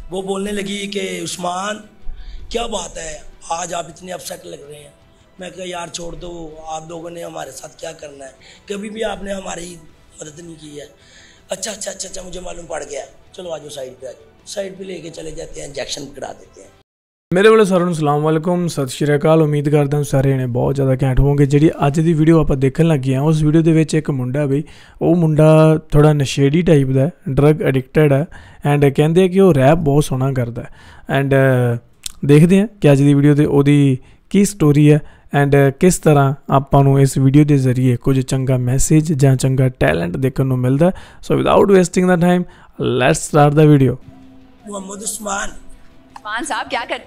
वो बोलने लगी कि उस्मान क्या बात है, आज आप इतने अपसेट लग रहे हैं। मैं कहा यार छोड़ दो, आप लोगों ने हमारे साथ क्या करना है, कभी भी आपने हमारी मदद नहीं की है। अच्छा अच्छा अच्छा अच्छा मुझे मालूम पड़ गया, चलो आज साइड पे, आज साइड पे लेके चले जाते हैं, इंजेक्शन करा देते हैं। मेरे वाले सारों अस्सलाम वालेकुम, सत श्री अकाल। उम्मीद करता हूँ सारे जने बहुत ज़्यादा घैंट होंगे। जी अज की वीडियो आप देखने लगे हैं, उस वीडियो के एक मुंडा बई वो मुंडा थोड़ा नशेड़ी टाइप का है, ड्रग एडिक्टेड है एंड कहते हैं कि वो रैप बहुत सोहना करता है। एंड देखते हैं कि अज की वीडियो से वो की स्टोरी है एंड किस तरह आपू इस वीडियो के जरिए कुछ चंगा मैसेज या चंगा टैलेंट देखने को मिलता है। So without wasting the time let's start the video. Mohammad Usman साहब क्या कर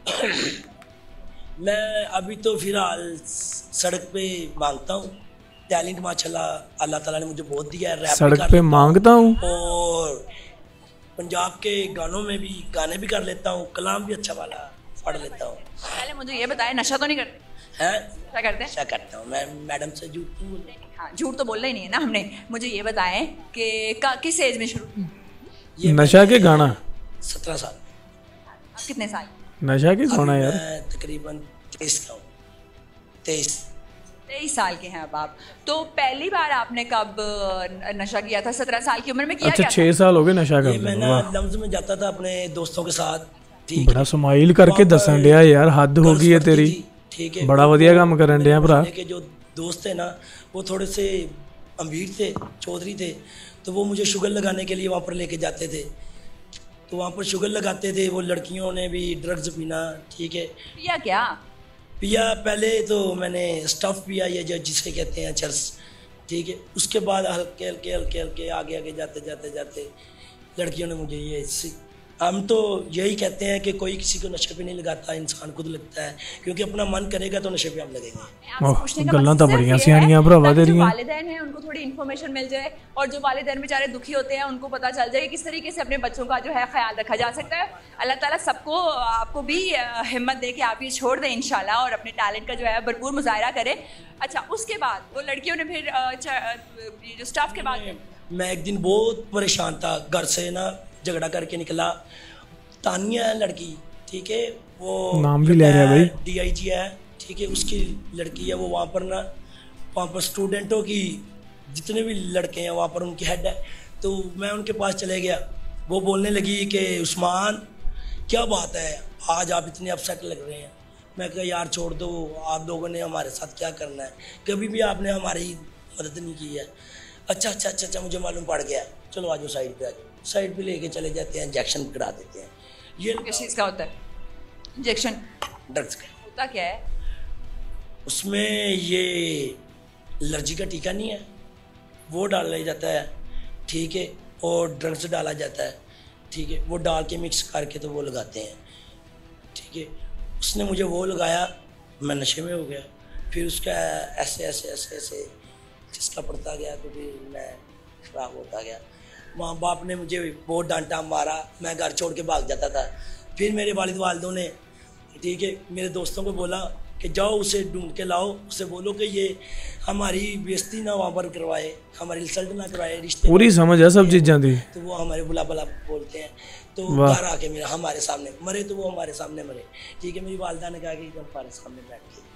मैं अभी तो फिलहाल सड़क पे मांगता हूँ। टैलेंट माशाल्लाह अल्लाह ताला ने मुझे बहुत दिया है। रैप सड़क पे मांगता हूँ और पंजाब के गानों में भी गाने भी कर लेता हूँ, कलाम भी अच्छा वाला पढ़ लेता हूँ। पहले मुझे ये बताएं, नशा तो नहीं करते हैं? क्या करते हैं? क्या करता हूँ मैं, मैडम से झूठ क्यों बोलूं? हाँ, झूठ तो बोलना ही नहीं है ना हमने। मुझे ये बताएं कि किस एज में शुरू? ये नशा के गाना 17 साल। आप कितने साल? नशा के गाना यार मैं तकरीबन 23 का हूँ। 23 साल के हैं अब आप। तो पहली बार आपने कब नशा किया था? 17 साल की उम्र में किया? अच्छा 6 साल हो गए नशा ये करते मैं ना लम्स में जाता था अपने दोस्तों के साथ। ठीक बड़ा स्माइल करके दसन दिया यार, हद हो गई है तेरी। ठीक है, बड़ा वधिया काम करन दिया भरा। के जो दोस्त थे ना वो थोड़े से अमीर थे, चौधरी थे, तो वो मुझे शुगर लगाने के लिए वहाँ पर लेके जाते थे। तो वहाँ पर शुगर लगाते थे वो, लड़कियों ने भी ड्रग्स पीना। ठीक है, पिया क्या? पिया पहले तो मैंने स्टफ़ पिया, ये जो जिसे कहते हैं चर्स। ठीक है, उसके बाद हल्के हल्के हल्के हल्के आगे आगे जाते जाते जाते लड़कियों ने मुझे ये हम तो यही कहते हैं कि कोई किसी को नशे पे नहीं लगाता, इंसान खुद लगता है, क्योंकि अपना मन करेगा तो नशे पे हम लगेंगे। गल्लां तो बड़ियां सियाणियां भरावा तेरियां। वालिदैन हैं उनको थोड़ी इन्फॉर्मेशन मिल जाए, और जो वालिदैन बेचारे दुखी होते हैं उनको पता चल जाए किस तरीके से अपने बच्चों का जो है ख्याल रखा जा सकता है। अल्लाह ताला सबको, आपको भी हिम्मत दे कि आप ये छोड़ दें इंशाल्लाह, और अपने टैलेंट का जो है भरपूर मुजाहरा करें। अच्छा, उसके बाद वो लड़कियों ने फिर जो स्टाफ के बाद मैं एक दिन बहुत परेशान था, घर से ना झगड़ा करके निकला। तानिया है लड़की, ठीक है, वो नाम भी ले रहा है भाई, DIG है, ठीक है, उसकी लड़की है। वो वहाँ पर स्टूडेंटों की जितने भी लड़के हैं वहाँ पर उनकी हेड है। तो मैं उनके पास चले गया। वो बोलने लगी कि उस्मान क्या बात है, आज आप इतने अपसेट लग रहे हैं। मैं कहा यार छोड़ दो, आप लोगों ने हमारे साथ क्या करना है, कभी भी आपने हमारी मदद नहीं की है। अच्छा अच्छा अच्छा अच्छा मुझे मालूम पड़ गया, चलो आज साइड पे, आज साइड पे लेके चले जाते हैं, इंजेक्शन करा देते हैं। ये किस चीज़ का होता है इंजेक्शन? ड्रग्स का। होता क्या है उसमें? ये एलर्जी का टीका नहीं है, वो डाला जाता है, ठीक है, और ड्रग्स डाला जाता है, ठीक है, वो डाल के मिक्स करके तो वो लगाते हैं। ठीक है, उसने मुझे वो लगाया, मैं नशे में हो गया। फिर उसका ऐसे ऐसे ऐसे ऐसे जिसका पड़ता गया तो फिर मैं खराब होता गया। माँ बाप ने मुझे बहुत डांटा मारा, मैं घर छोड़ के भाग जाता था। फिर मेरे वालिदों ने, ठीक है, मेरे दोस्तों को बोला कि जाओ उसे ढूंढ के लाओ, उसे बोलो कि ये हमारी बेइज्जती ना वहाँ पर करवाए, हमारी इंसल्ट ना करवाए, रिश्ते पूरी समझ है सब चीज़ां दी। तो वो हमारे बुला भला बोलते हैं। तो घर आके मेरा हमारे सामने मरे, तो वो हमारे सामने मरे। ठीक है, मेरी वालिदा ने कहा कि हमारे सामने बैठ के।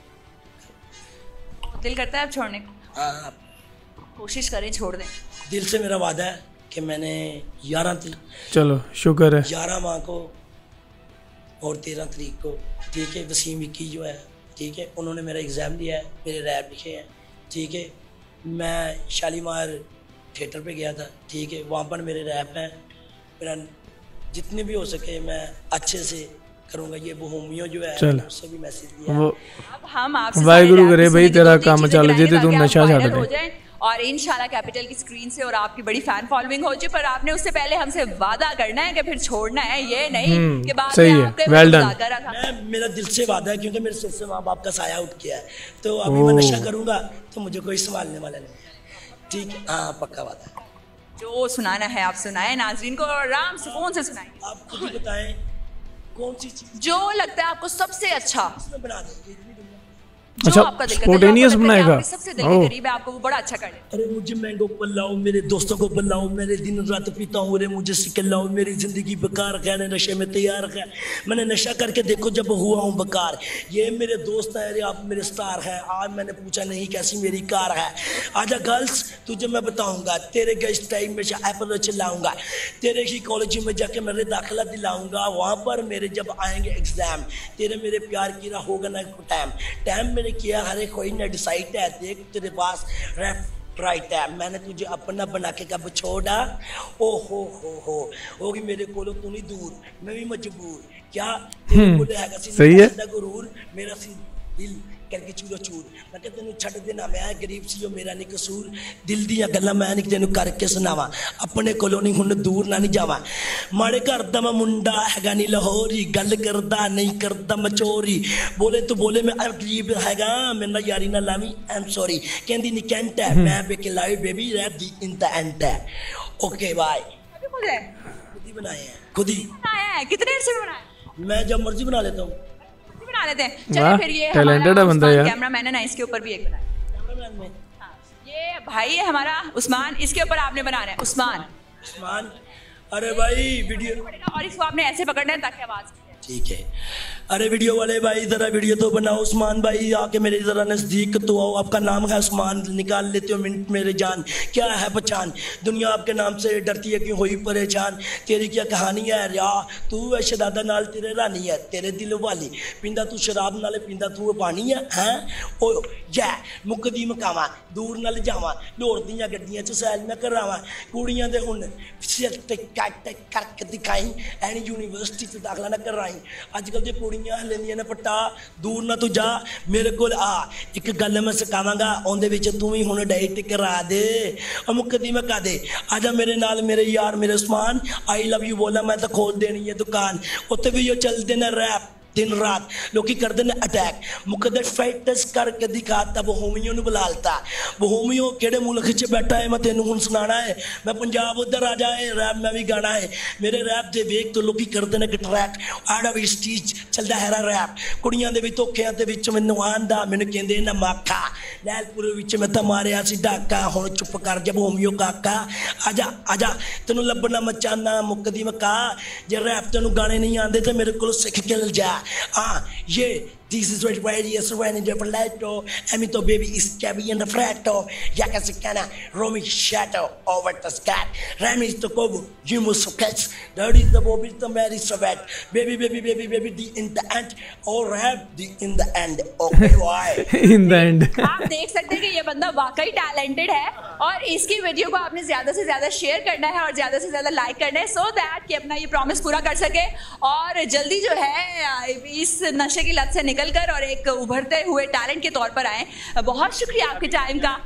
दिल करता है अब छोड़ने को? हाँ, कोशिश करें छोड़ दें। दिल से मेरा वादा है कि मैंने 11 चलो शुक्र है 11 माह को और 13 तारीख को, ठीक है, वसीम विक्की जो है, ठीक है, उन्होंने मेरा एग्ज़ाम दिया है, मेरे रैप लिखे हैं। ठीक है, मैं शालीमार थिएटर पे गया था, ठीक है, वहाँ पर मेरे रैप हैं। मेरा जितने भी हो सके मैं अच्छे से करूँगा। ये वो होमियो जो है उससे भी मैसेज दिया है। अब हम आपसे वाहिगुरु करे भाई तेरा काम चल जे ते तू नशा छड्ड दे, और इंशाल्लाह कैपिटल की स्क्रीन से और आपकी बड़ी फैन फॉलोइंग हो जाए। पर आपने उससे पहले हमसे वादा करना है कि फिर छोड़ना है, ये नहीं कि बाद में आपके वेल डन। मेरा दिल से वादा है, क्योंकि मेरे सिर से माँ बाप का साया उठ गया है। तो अभी मैं नशा करूँगा तो मुझे कोई संभालने वाला नहीं। ठीक है, हाँ पक्का वादा है। जो सुनाना है आप सुनाए नाजरीन को, और आराम से फोन से सुनाए। आप खुद ही बताएं कौन सी चीज़ जो लगता है आपको सबसे अच्छा बना देंगे। अच्छा, आपका दिल करता है, स्पॉन्टेनियस जो आपको लगता है कि बनाएगा। आपके सबसे दिल के करीब है, आपको वो बड़ा अच्छा कर लेता अरे मुझे मैंगो पिलाओ, मेरे दोस्तों को पिलाओ, मेरे दिन रात पीता हूँ, अरे मुझे सिखलाओ, मेरी जिंदगी बेकार है, नशे में तैयार है, मैंने नशा करके देखो जब हुआ हूँ बेकार। ये मेरे दोस्त हैं, अरे आप मेरे स्टार हैं। आज मैंने पूछा नहीं कैसी मेरी कार है, आजा गर्ल्स तुझे मैं बताऊंगा, तेरे गेस्ट टाइम में से एप्पल चलाऊंगा, तेरे ही कॉलेज में जाके मेरे दाखिला दिलाऊंगा, वहाँ पर मेरे जब आएंगे एग्जाम, तेरे मेरे प्यार की रहा होगा ना टाइम, टाइम मैंने किया हरे कोई ना डिसाइड है, देख तेरे पास राइट है, मैंने तुझे अपना बना के कब छोड़ा, ओ हो होगी मेरे कोलो तू नहीं दूर, मैं भी मजबूर, क्या तेरे कोले हैगा सी सही है। गुरूर, मेरा सी दिल करके चूरो चूर, मैं कि तेन छड़ देना, मैं गरीब सी हो मेरा नहीं कसूर, दिल दियां गल्लां मैं नहीं तेन करके सुनावा, अपने कोलों नहीं हुण दूर ना नहीं जावा, माड़े घर दा मैं मुंडा हैगा नहीं लाहौरी, गल करदा नहीं करदा मचोरी, बोले तो बोले मैं गरीब हैगा, मेरा यारी ना लावी, आई एम सॉरी, कहंदी नहीं कैंट है, मैं बेके लाई बेबी रैप दी इन द एंड है। Okay bye. है। खुद है खुद ही बनाए हैं, खुद ही, बनाया है, कितने देर से बनाया है? मैं जब मर्जी बना लेता हूँ। बना लेते हैं। वाह, चलिए फिर ये talented है बंदा यार। कैमरा मैन है ना, इसके ऊपर भी एक बनाया। कैमरामैन में हाँ, ये भाई है हमारा उस्मान, इसके ऊपर आपने बनाना है उस्मान, उस्मान, अरे भाई वीडियो, और इसको आपने ऐसे पकड़ना है ताकि आवाज ठीक है। अरे वीडियो वाले भाई जरा वीडियो तो बनाओ, उस्मान भाई आके मेरे जरा नजदीक तो आओ, आपका नाम है उस्मान, निकाल लेते हो मिनट मेरे जान, क्या है पहचान, दुनिया आपके नाम से डरती है क्यों हुई परेशान, तेरी क्या कहानी है या तू है शहजादा नाल तेरे रानी है, तेरे दिल वाली पींदा तू शराब नाले पींदा तू पानी है, हैं ओ या मुकदी मकावा दूर नाल जावा, लोड़ दियां गड्डियां च सैल मैं करावा, कुड़ियां दे हुन सिर ते कट करके दिखाई, एनी यूनिवर्सिटी च दाखला ना कराई, अजकल जे कुड़ियां लेंदियां ने पट्टा, दूर ना तू जा मेरे कोल आ, एक गल मैं सिखावांगा ओंदे विच तू ही हुण डाइट करा दे, और मुकदी मैं कह दे, आजा मेरे नाल मेरे यार मेरे उस्मान, आई लव यू बोला मैं तो खोल देनी है दुकान, उत्ते भी यो चलदे ने रैप दिन रात, लोग करते हैं अटैक, मुकदर फाइटर्स करके दिखाता, बहोमियों ने बुलाता, बहोमियों केड़े मुल्क च बैठा है मैं तेनू हुण सुनाना है, मैं पंजाब उधर आ जाए रैप मैं भी गाना है, मेरे रैप दे वेख तो लोग करते हैं ट्रैक, आड़ा भी स्टीच चलता है रैप, कुड़ियां दे भी धोखियां दे विच मैनू आंदा, मैनू कहंदे ना माखा, लैलपुर विच मैं तो मारिया सी डाका, हुण चुप कर जा बहोमियों काका, आजा आजा तेनू लभना मचाना, मुकदी मका, जे रैप तेनू गाने नहीं आंदे तो मेरे को सीख के ले जा, yeah, this is right radio, surrounding the Palato, Amito baby is cabby and the Frato, Yakasicana, Romy Shadow over the scat, Rami is the Kobu, Jimus Cats, Dirty the Bobby, the Mary Savat, baby, the in the end, or rap the in the end, okay, why? In the end. आप देख सकते हैं कि ये बंदा वाकई talented है, और इसकी वीडियो को आपने ज़्यादा से ज़्यादा शेयर करना है और ज़्यादा से ज़्यादा लाइक करना है, सो दैट कि अपना ये प्रॉमिस पूरा कर सके, और जल्दी जो है इस नशे की लत से निकलकर और एक उभरते हुए टैलेंट के तौर पर आए। बहुत शुक्रिया आपके टाइम का।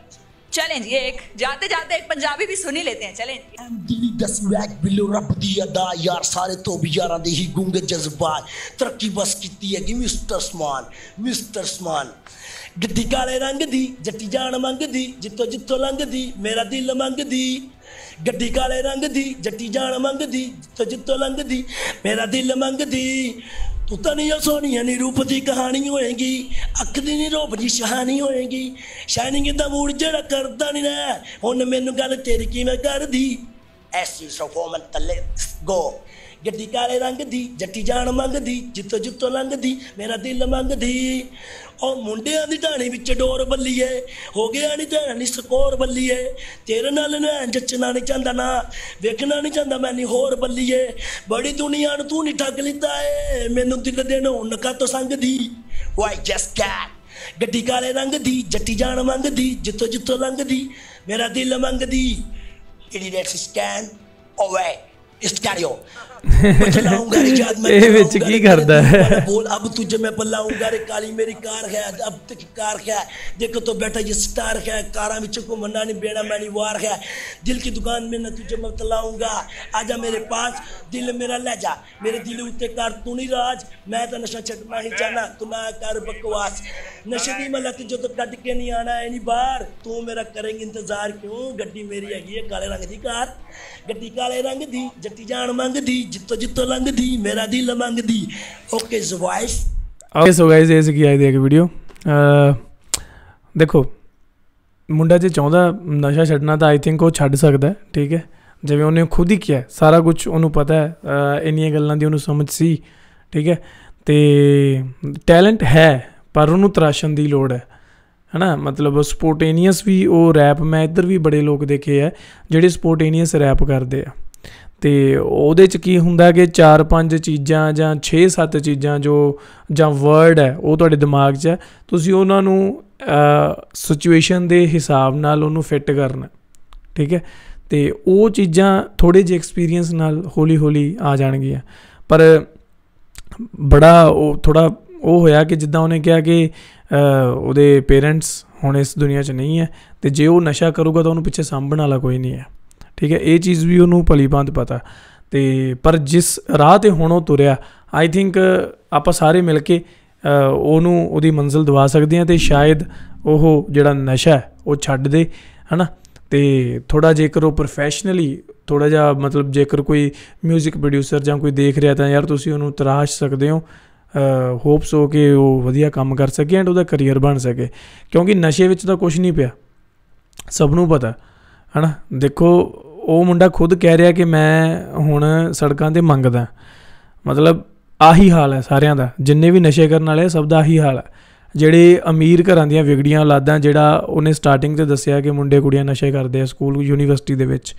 चलें जी, एक जाते जाते एक पंजाबी भी सुन ही लेते हैं, चलें। दिल्ली दस रैक बिलो रब दी अदा यार, सारे तो भी यारां दे ही गूंगे जज्बात, तरक्की बस कीती है कि मिस्टर स्मान, गड्डी काले रंग दी जट्टी जान मंगदी, जित्तो जित्तो लंघदी मेरा दिल मंगदी, गड्डी काले रंग दी जट्टी जान मंगदी, जित्तो जित्तो लंघदी मेरा दिल मंगदी, तू तो नहीं सोनिया नी रूप की कहानी होएगी, अख दी नी रूप की शहानी होएगी, शाइनिंग दा मूड जड़ा करदा नहीं रहा, हुण मैनू गल तेरी किवें करदी, ऐसी परफॉर्मेंस तले गो, गड्डी काले रंग दी जट्टी जान मंगदी, जित्तो जित्तो लंघदी मेरा दिल मंगदी, और मुंडियां दी ढाणी विच डोर बल्लीए, हो गया नी ढाणी स्कोर बल्लीए, तेरे नाल नैन जचना नहीं चाहता ना, वेखना नहीं चाहता मैं नहीं होर बल्लीए, बड़ी दुनिया नूं तू नहीं ठग लिता है, मैनू दिल देण हुण कातों संगदी, वाई जस्ट कैट, गड्डी काले रंग दी जट्टी जान मंगदी, जित्तो जित्तो लंघदी मेरा दिल मंगदी, इडियट स्कैन ओवे स्टैडियो ਇਹ ਵਿੱਚ ਕੀ करदा है? बोल अब तुझे मैं बुलाऊंगा रे काली मेरी कार है, अब तक कार है देखो तो बेटा ये स्टार है, कारा विच को मन्ना नहीं बेड़ा मैं नहीं वार है, दिल की दुकान में न तुझे मैं तलाऊंगा, आजा मेरे पास दिल मेरा ले जा, मेरे दिल उत्ते कर तू नहीं राज, मैं तो नशा छड्डना ही चाहना, तू ना कर बकवास, नशे दी मलक जो तो कट के नहीं आना है नहीं बाहर, तू मेरा करेंगे इंतजार क्यों, गड्डी मेरी हैगी है काले रंग दी कार, गड्डी काले रंग दी जट्टी जान मंगदी, जित्तो जित्तो लंघदी मेरा दिल मंगदी। ओके सो गाइस, ये सी आज की वीडियो, देखो मुंडा जे चाहता नशा छड्डना तो आई थिंक वो छड्ड सकता है, ठीक है, जिवें उन्हें खुद ही किया, सारा कुछ उन्होंने पता है, इन्नियां गल्लां दी उन्होंने समझ सी, ठीक है, तो टैलेंट है पर उन्होंने तराशन की लोड़ है ना। मतलब स्पोटेनियस भी वो रैप, मैं इधर भी बड़े लोग देखे है ਜਿਹੜੇ स्पोटेनियस रैप करते हैं, तो ਉਹਦੇ 'ਚ ਕੀ ਹੁੰਦਾ कि 4-5 ਚੀਜ਼ਾਂ ਜਾਂ 6-7 ਚੀਜ਼ਾਂ ਜੋ ਜਾਂ ਵਰਡ ਹੈ ਉਹ ਤੁਹਾਡੇ ਦਿਮਾਗ 'ਚ ਹੈ, ਤੁਸੀਂ ਉਹਨਾਂ ਨੂੰ ਸਿਚੁਏਸ਼ਨ ਦੇ ਹਿਸਾਬ ਨਾਲ ਉਹਨੂੰ ਫਿੱਟ ਕਰਨਾ, ਠੀਕ ਹੈ, तो वो चीज़ां थोड़े जे एक्सपीरियंस नाल हौली हौली आ जाणगियां। पर बड़ा थोड़ा वो होया कि जिद्दां उन्हें कहा कि उहदे पेरेंट्स हुण इस दुनिया च नहीं है, तो जे वो नशा करूगा तो उन्होंने पिछे सामभण वाला कोई नहीं है, ठीक है, ये चीज़ भी उन्होंने भली भांत पता। तो पर जिस राह ते हुण वो तुरिया, आई थिंक आपां सारे मिल के ਉਹਨੂੰ ਉਹਦੀ मंजिल दवा सकते हैं, तो शायद वो जिहड़ा नशा है वो छड्ड दे, है ना। तो थोड़ा जेकर वो प्रोफैशनली थोड़ा जा, मतलब जेकर कोई म्यूजिक प्रोड्यूसर ਜਾਂ कोई देख रहा तो यार तुसीं ਉਹਨੂੰ तराश सकते हो, होप्स हो कि वो वधिया काम कर सके एंड ਉਹਦਾ करियर बन सके, क्योंकि नशे ਵਿੱਚ ਤਾਂ कुछ नहीं पिया, सब नूं पता है ना। देखो वो मुंडा खुद कह रहा कि मैं हुण सड़कों ते मंगदा, मतलब आही हाल है सारिਆਂ ਦਾ, जिन्ने भी नशे करने वाले सब का आही हाल है। ਜਿਹੜੇ अमीर घरां ਦੀਆਂ ਵਿਗੜੀਆਂ ਔਲਾਦਾਂ, ਜਿਹੜਾ ਉਹਨੇ ਸਟਾਰਟਿੰਗ 'ਤੇ ਦੱਸਿਆ ਕਿ ਮੁੰਡੇ ਕੁੜੀਆਂ ਨਸ਼ੇ ਕਰਦੇ ਆ ਸਕੂਲ ਯੂਨੀਵਰਸਿਟੀ ਦੇ ਵਿੱਚ,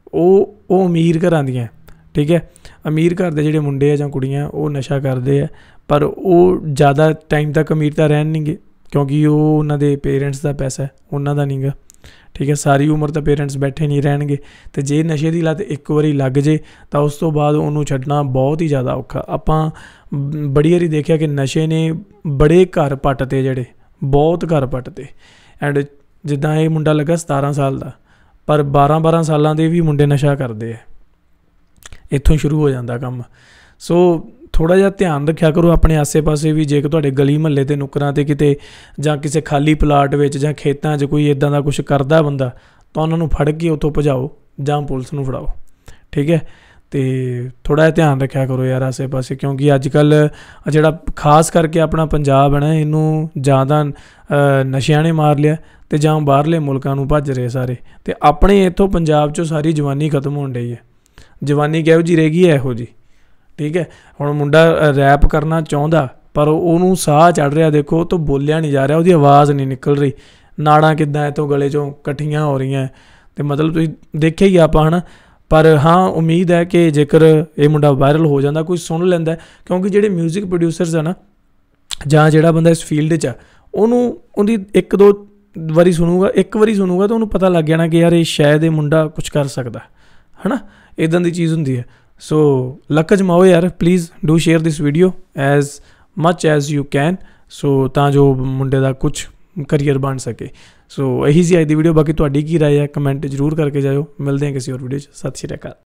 ਉਹ ਅਮੀਰ ਘਰਾਂ ਦੀਆਂ, ਠੀਕ ਹੈ, ਅਮੀਰ ਘਰ ਦੇ ਜਿਹੜੇ ਮੁੰਡੇ ਆ ਜਾਂ ਕੁੜੀਆਂ ਉਹ ਨਸ਼ਾ ਕਰਦੇ ਆ, ਪਰ ਉਹ ਜ਼ਿਆਦਾ ਟਾਈਮ ਤੱਕ ਅਮੀਰ ਤਾਂ ਰਹਿਣ ਨਹੀਂ ਗੇ, ਕਿਉਂਕਿ ਉਹ ਉਹਨਾਂ ਦੇ ਪੇਰੈਂਟਸ ਦਾ ਪੈਸਾ ਹੈ, ਉਹਨਾਂ ਦਾ ਨਹੀਂ ਗਾ, ठीक है, सारी उम्र तो पेरेंट्स बैठे नहीं रहणगे। तो जे नशे की लत एक बारी लग जे तो उस तो बाद उन्होंने छड्डना बहुत ही ज़्यादा औखा। आपां बड़ी बारी देखा कि नशे ने बड़े घर पटते, जेडे बहुत घर पटते, एंड जिद्दां ये मुंडा लगा 17 साल का, पर 12-12 सालों के भी मुंडे नशा करते हैं, इत्थों शुरू हो जाता काम। सो थोड़ा जिहा ध्यान रखा करो अपने आसे पासे भी, जे तुहाडे गली महल्ले ते नुकरां ते किते जां किसी खाली प्लाट विच जां खेतां 'च कोई इदां दा कुछ करदा बंदा, तो उन्होंने फड़ के उत्थों भजाओ जां पुलिस नूं फड़ाओ, ठीक है। तो थोड़ा जिहा ध्यान रखा करो यार आसे पासे, क्योंकि अजकल जिहड़ा खास करके अपना पंजाब है ना, इनू ज़्यादा नशियां ने मार लिया, तो जां बाहरले मुल्कां नूं भज रहे सारे, तो अपने इत्थों पंजाब 'चों सारी जवानी खत्म होण डई है। जवानी किहो जी रह गई है, इहो जी, ठीक है। हुण मुंडा रैप करना चाहुंदा पर उन्होंने साह चढ़ रहा, देखो तो बोलिया नहीं जा रहा, उसकी आवाज़ नहीं निकल रही, नाड़ां किद्दां इत्थों गले चों कट्ठियां हो रही हैं, तो मतलब तुसीं देखिया ही आपां, है ना। पर हाँ उम्मीद है कि जेकर ये मुंडा वायरल हो जाता, कोई सुन लैंदा, क्योंकि जिहड़े म्यूजिक प्रोड्यूसरस है ना, जां जिहड़ा बंदा इस फील्ड च उहदी 1-2 वारी सुनूगा, एक वारी सुनूगा तो उन्होंने पता लग जाना कि यार ये शायद ये मुंडा कुछ कर सकता है ना, इदां दी चीज़ हुंदी है। सो लक जमाओ यार, please do share this video as much as you can, सो तां जो मुंडे दा कुछ करियर बन सके। सो यही सी अज दी वीडियो, बाकी तुहाडी की राय है कमेंट जरूर करके जाओ। मिलते हैं किसी और वीडियो। सत श्री अकाल।